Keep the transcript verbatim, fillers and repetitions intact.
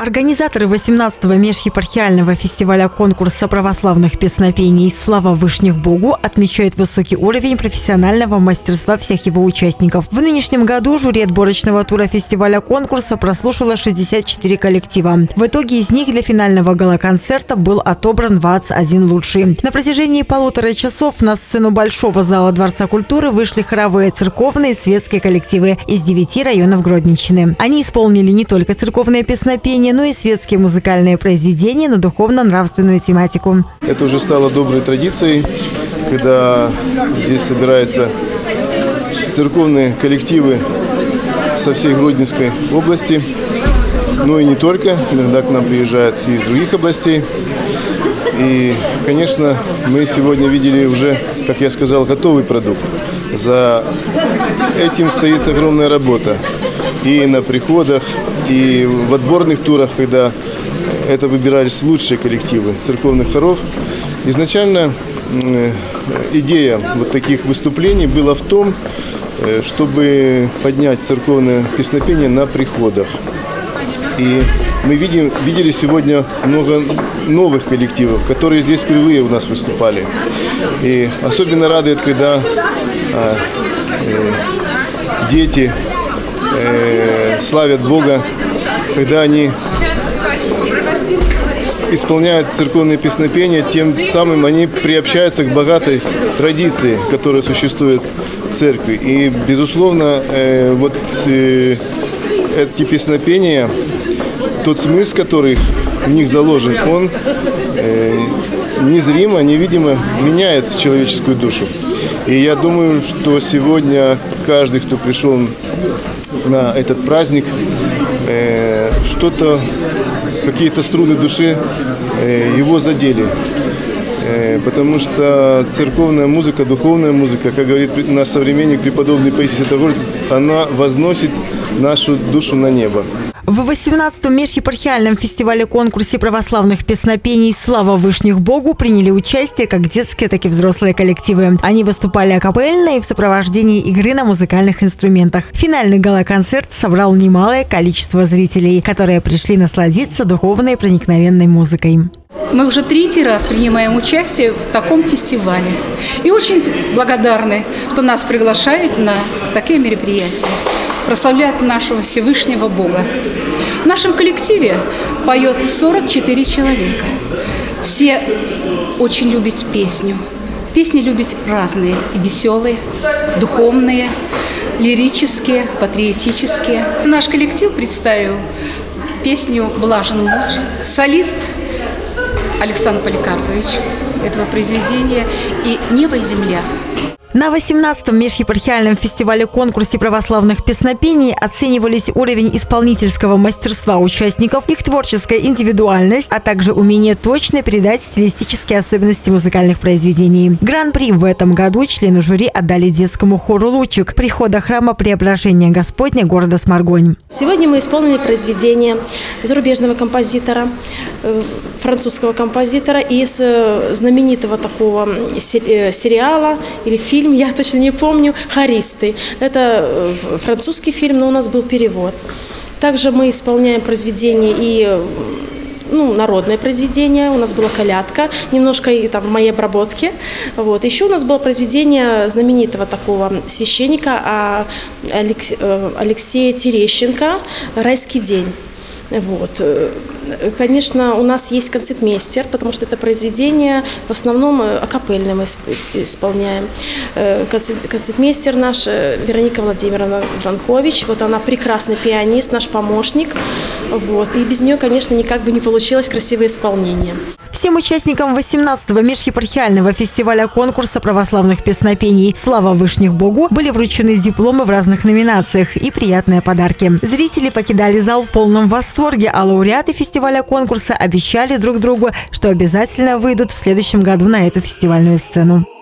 Организаторы восемнадцатого межепархиального фестиваля конкурса православных песнопений «Слава Вышних Богу» отмечают высокий уровень профессионального мастерства всех его участников. В нынешнем году жюри отборочного тура фестиваля конкурса прослушало шестьдесят четыре коллектива. В итоге из них для финального гала-концерта был отобран двадцать один лучший. На протяжении полутора часов на сцену Большого зала Дворца культуры вышли хоровые, церковные и светские коллективы из девяти районов Гродненщины. Они исполнили не только церковные песнопения, но и светские музыкальные произведения на духовно-нравственную тематику. Это уже стало доброй традицией, когда здесь собираются церковные коллективы со всей Гродненской области, но и не только. Иногда к нам приезжают и из других областей. И, конечно, мы сегодня видели уже, как я сказал, готовый продукт. За этим стоит огромная работа. И на приходах, и в отборных турах, когда это выбирались лучшие коллективы церковных хоров. Изначально идея вот таких выступлений была в том, чтобы поднять церковное песнопение на приходах. И мы видим, видели сегодня много новых коллективов, которые здесь впервые у нас выступали. И особенно радует, когда а, э, дети э, славят Бога, когда они исполняют церковные песнопения, тем самым они приобщаются к богатой традиции, которая существует в церкви. И, безусловно, э, вот э, эти песнопения, тот смысл, который в них заложен, он э, незримо, невидимо меняет человеческую душу. И я думаю, что сегодня каждый, кто пришел на этот праздник, э, что-то, какие-то струны души э, его задели. Э, потому что церковная музыка, духовная музыка, как говорит наш современник, преподобный Паисий Святогорец, она возносит нашу душу на небо. В восемнадцатом межепархиальном фестивале-конкурсе православных песнопений «Слава Вышних Богу» приняли участие как детские, так и взрослые коллективы. Они выступали акапельно и в сопровождении игры на музыкальных инструментах. Финальный гала-концерт собрал немалое количество зрителей, которые пришли насладиться духовной проникновенной музыкой. Мы уже третий раз принимаем участие в таком фестивале. И очень благодарны, что нас приглашают на такие мероприятия. Прославляют нашего Всевышнего Бога. В нашем коллективе поет сорок четыре человека. Все очень любят песню. Песни любят разные. И веселые, духовные, лирические, патриотические. Наш коллектив представил песню «Блажен муж». Солист Александр Поликарпович этого произведения и «Небо и земля». На восемнадцатом межепархиальном фестивале-конкурсе православных песнопений оценивались уровень исполнительского мастерства участников, их творческая индивидуальность, а также умение точно передать стилистические особенности музыкальных произведений. Гран-при в этом году члены жюри отдали детскому хору «Лучик» прихода храма Преображения Господня города Сморгонь. Сегодня мы исполнили произведение зарубежного композитора, французского композитора из знаменитого такого сериала или фильма, я точно не помню, «Хористы». Это французский фильм, но у нас был перевод. Также мы исполняем произведения и ну, народное произведение. У нас была колядка, немножко и там в моей обработке. Вот. Еще у нас было произведение знаменитого такого священника Алексея Терещенко «Райский день». Вот. Конечно, у нас есть концертмейстер, потому что это произведение в основном акапельно мы исполняем. Концертмейстер наш Вероника Владимировна Вранкович, вот она прекрасный пианист, наш помощник. Вот. И без нее, конечно, никак бы не получилось красивое исполнение. Всем участникам восемнадцатого межепархиального фестиваля конкурса православных песнопений «Слава Вышних Богу» были вручены дипломы в разных номинациях и приятные подарки. Зрители покидали зал в полном восторге, а лауреаты фестиваля конкурса обещали друг другу, что обязательно выйдут в следующем году на эту фестивальную сцену.